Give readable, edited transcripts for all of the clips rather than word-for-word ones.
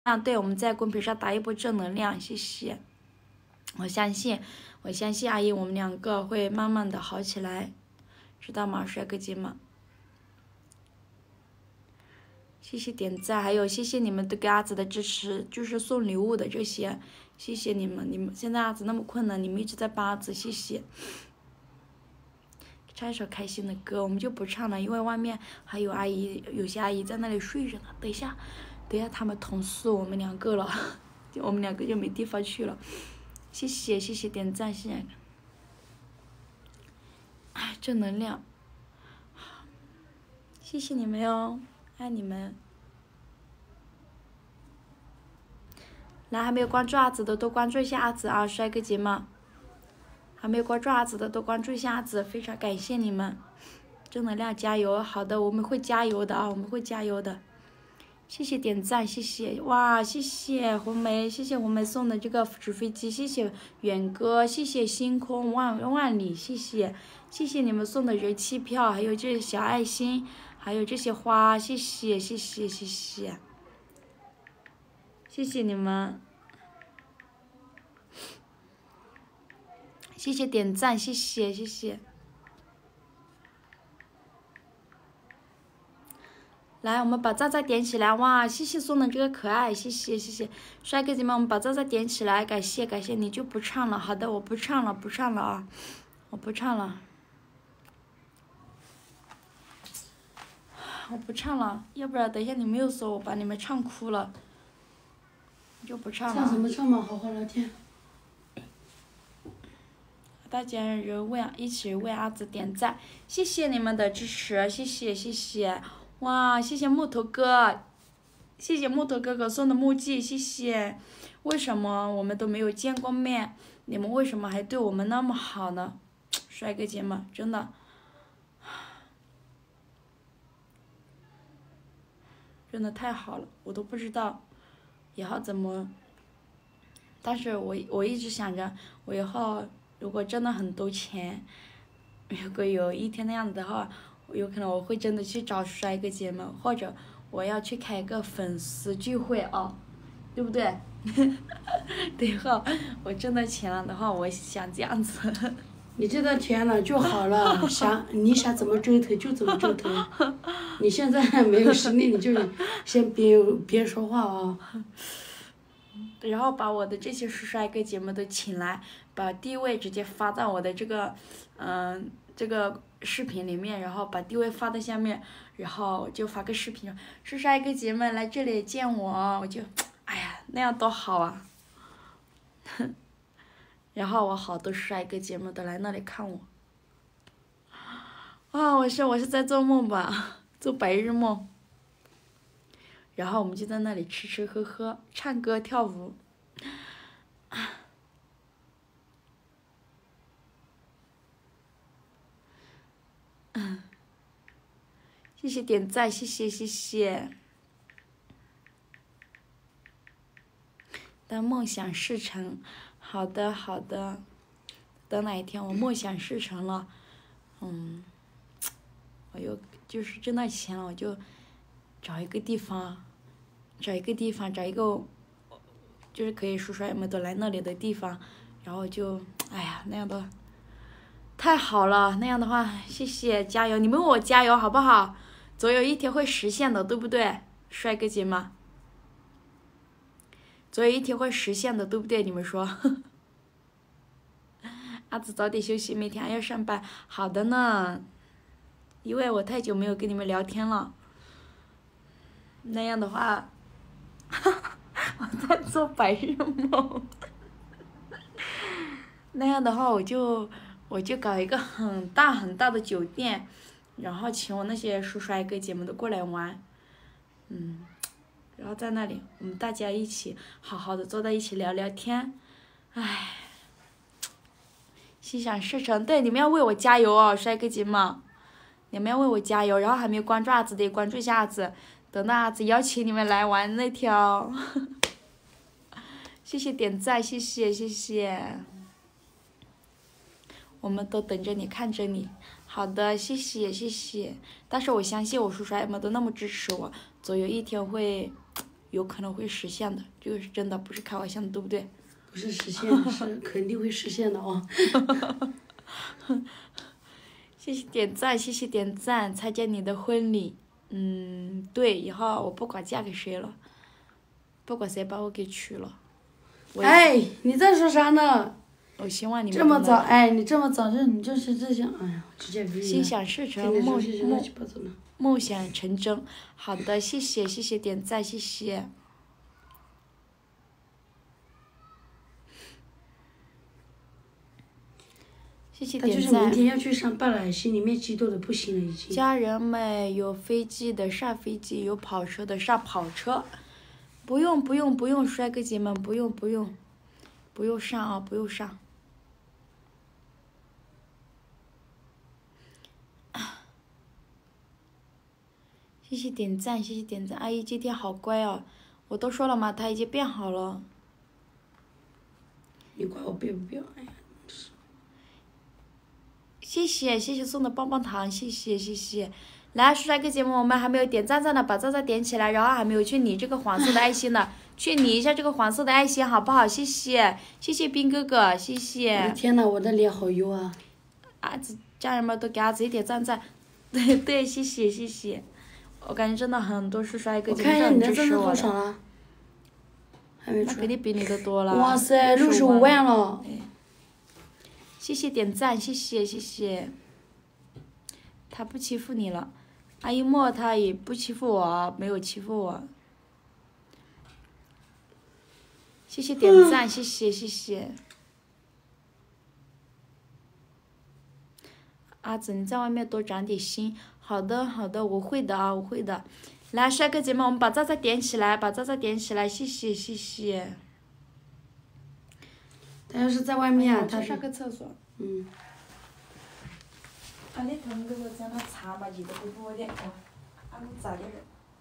对，我们在公屏上打一波正能量，谢谢。我相信阿姨，我们两个会慢慢的好起来，知道吗，帅哥姐们？谢谢点赞，还有谢谢你们对给阿紫的支持，就是送礼物的这些，谢谢你们。你们现在阿紫那么困难，你们一直在帮阿紫，谢谢。唱一首开心的歌，我们就不唱了，因为外面还有阿姨，有些阿姨在那里睡着呢。等一下他们同事我们两个了，我们两个就没地方去了。谢谢点赞，谢谢。哎，正能量，谢谢你们哟，爱你们。来，还没有关注阿紫的都关注一下阿紫啊，帅哥姐们。还没有关注阿紫的都关注一下阿紫，非常感谢你们，正能量加油！好的，我们会加油的啊，我们会加油的。谢谢点赞，谢谢哇，谢谢红梅，谢谢红梅送的这个纸飞机，谢谢远哥，谢谢星空万里，谢谢你们送的人气票，还有这小爱心，还有这些花，谢谢你们。谢谢点赞，谢谢。来，我们把赞赞点起来！哇，谢谢送的这个可爱，谢谢帅哥姐们，我们把赞赞点起来，感谢，你就不唱了，好的，我不唱了啊，我不唱了，要不然等一下你们又说我把你们唱哭了，就不唱了。 唱什么唱嘛，好好聊天。 大家一起为阿紫点赞，谢谢你们的支持，谢谢，哇，谢谢木头哥，谢谢木头哥哥送的木屐，谢谢。为什么我们都没有见过面，你们为什么还对我们那么好呢？帅哥姐们，真的太好了，我都不知道以后怎么。但是我一直想着，我以后如果真的很多钱，如果有一天那样子的话，有可能我会真的去找帅哥姐们，或者我要去开一个粉丝聚会啊，对不对？等以后我挣到钱了的话，我想这样子。 你挣到钱了就好了，你想怎么折腾就怎么折腾。你现在没有实力，你就先别说话啊。 然后把我的这些帅哥姐们都请来，把地位直接发在我的这个视频里面，然后把地位发在下面，然后就发个视频，帅哥姐们来这里见我，我就，哎呀，那样多好啊！然后我好多帅哥姐们都来那里看我，啊，我是在做梦吧，做白日梦。然后我们就在那里吃喝喝，唱歌跳舞。谢谢点赞，谢谢。等梦想事成，好的。等哪一天我梦想事成了，我又就是挣到钱了，我就找一个地方，就是可以帅们都来那里的地方，然后就，哎呀，那样的太好了，那样的话，谢谢，加油，你们为我加油好不好？总有一天会实现的，对不对，帅哥姐们？总有一天会实现的，对不对？你们说？阿紫早点休息，每天还要上班。好的呢，因为我太久没有跟你们聊天了。那样的话，我在做白日梦。那样的话，我就搞一个很大的酒店，然后请我那些帅哥姐们都过来玩，然后在那里我们大家一起好好的坐在一起聊聊天，唉，心想事成。对，你们要为我加油哦，帅哥姐们，你们要为我加油。然后还没有关注阿紫的也关注一下阿紫，等到阿紫邀请你们来玩那条。谢谢点赞，谢谢。我们都等着你，看着你。好的，谢谢。但是我相信我帅们都那么支持我，总有一天会有可能会实现的，这个是真的，不是开玩笑的，对不对？ 不是实现，是肯定会实现的啊。 谢谢点赞，谢谢点赞，参加你的婚礼。对，以后我不管嫁给谁了，不管谁把我给娶了。 哎，你在说啥呢？ 我希望你们这么早，哎，你这么早你就是这想，哎呀，直接心想事成，梦想成真。好的，谢谢谢谢点赞，谢谢。谢谢点赞。 他就是明天要去上班了，心里面激动的不行了已经。 家人们，有飞机的上飞机，有跑车的上跑车。不用不用不用，帅哥姐们不用不用，不用上啊不用上。谢谢点赞，谢谢点赞，阿姨今天好乖哦，我都说了嘛，她已经变好了。 你管我变不变？哎呀， 谢谢谢谢送的棒棒糖，谢谢谢谢。来，帅哥姐们，我们还没有点赞赞的，把赞赞点起来，然后还没有去理这个黄色的爱心的，去理一下这个黄色的爱心，好不好？谢谢谢谢兵哥哥，谢谢。 我的天呐，我的脸好油啊！ 阿子家人们都给阿子一点赞赞，对对，谢谢谢谢。我感觉真的很多是帅哥姐姐很支持我的。 多少了？还没出。 那肯定比你的多了。 哇塞，65万了！ 谢谢点赞，谢谢谢谢。他不欺负你了，阿一莫他也不欺负我，没有欺负我。谢谢点赞，谢谢谢谢。阿紫，你在外面多长点心。好的好的，我会的啊，我会的。来，帅哥姐妹，我们把赞赞点起来，把赞赞点起来，谢谢谢谢。 他要是在外面啊，他上个厕所。啊，你同哥哥在那查吧，记得给我点哦。啊，我咋的了？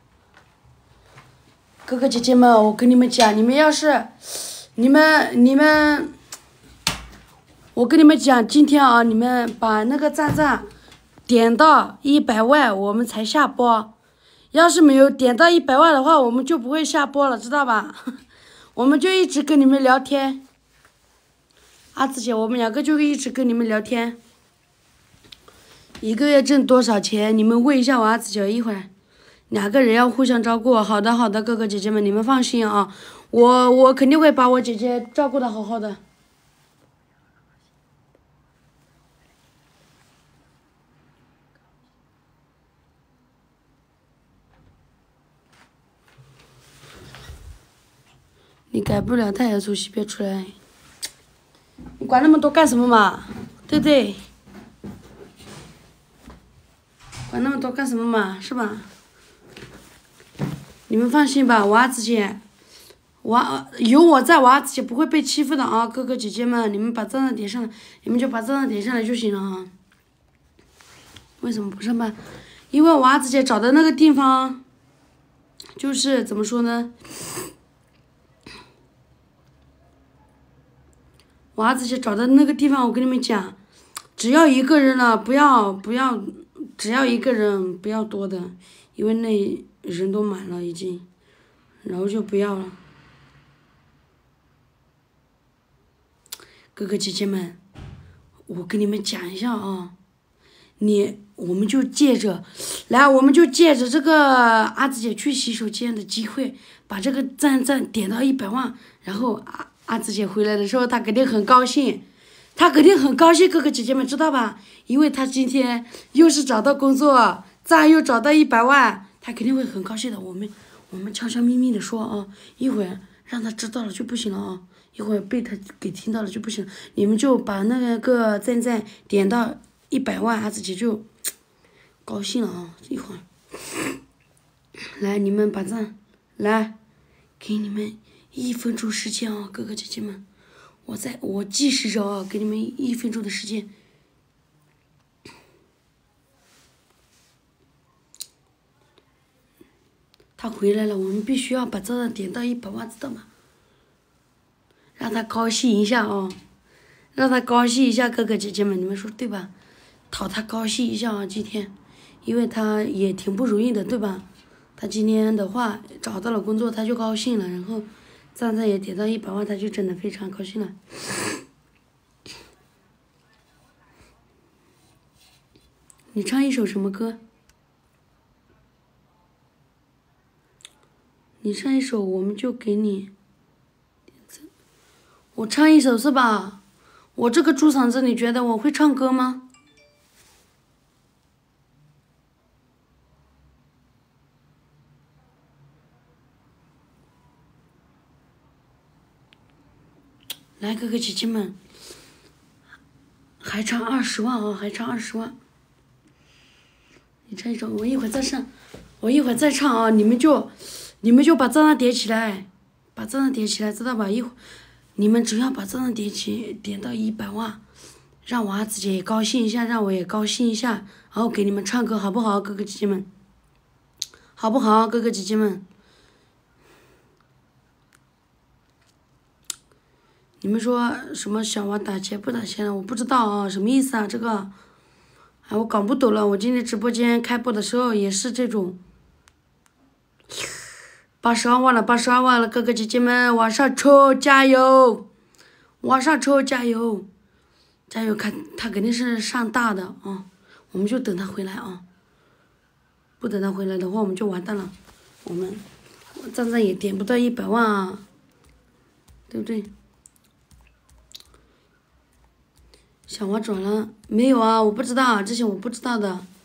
哥哥姐姐们，我跟你们讲，你们要是，你们，我跟你们讲，今天啊，你们把那个赞赞点到100万，我们才下播。要是没有点到100万的话，我们就不会下播了，知道吧？我们就一直跟你们聊天。阿紫姐，我们2个就一直跟你们聊天。1个月挣多少钱？你们问一下我阿紫姐，一会儿。2个人要互相照顾。好的好的，哥哥姐姐们，你们放心啊，我肯定会把我姐姐照顾的好好的。你改不了，他也从西边出来。你管那么多干什么嘛？对不对？管那么多干什么嘛？是吧？你们放心吧，我阿紫姐，有我在，我阿紫姐不会被欺负的啊！哥哥姐姐们，你们把赞赞点上来，你们就把赞赞点上来就行了啊。为什么不上班？因为我阿紫姐找的那个地方，就是怎么说呢？我阿紫姐找的那个地方，我跟你们讲，只要1个人了，不要，只要1个人，不要多的，因为那人都满了已经，然后就不要了。哥哥姐姐们，我跟你们讲一下啊，我们就借着这个阿紫姐去洗手间的机会，把这个赞点到100万，然后阿紫姐回来的时候，她肯定很高兴，哥哥姐姐们知道吧？因为她今天又是找到工作，赞又找到100万，她肯定会很高兴的。我们悄悄咪咪的说啊，一会儿让她知道了就不行了啊，一会儿被她给听到了就不行了。你们就把那个赞点到100万，阿紫姐就高兴了啊！一会儿，来你们把赞，来，给你们1分钟时间啊，哥哥姐姐们，我计时着啊，给你们1分钟的时间。他回来了，我们必须要把赞赞点到100万，知道吗？让他高兴一下啊，让他高兴一下，哥哥姐姐们，你们说对吧？讨他高兴一下啊，今天，因为他也挺不容易的，对吧？ 他今天的话找到了工作，他就高兴了，然后赞赞也点到100万，他就真的非常高兴了。你唱一首什么歌？你唱一首，我们就给你。我唱一首是吧？我这个猪嗓子，你觉得我会唱歌吗？来，哥哥姐姐们，还差20万啊，还差20万。你唱一首，我一会儿再唱，我一会儿再唱啊，你们就把赞赞点起来，把赞赞点起来，知道吧？你们只要把赞赞点到100万，让我自己也高兴一下，让我也高兴一下，然后给你们唱歌，好不好，哥哥姐姐们？好不好，哥哥姐姐们？你们说什么小娃打钱不打钱了？我不知道啊，什么意思啊？这个，哎，我搞不懂了。我今天直播间开播的时候也是这种。82万了，82万了，哥哥姐姐们往上冲，加油！往上冲，加油！加油！看他肯定是上大的啊，我们就等他回来啊。不等他回来的话，我们就完蛋了。我赞赞也点不到100万啊，对不对？小娃转了没有啊？我不知道，之前我不知道的。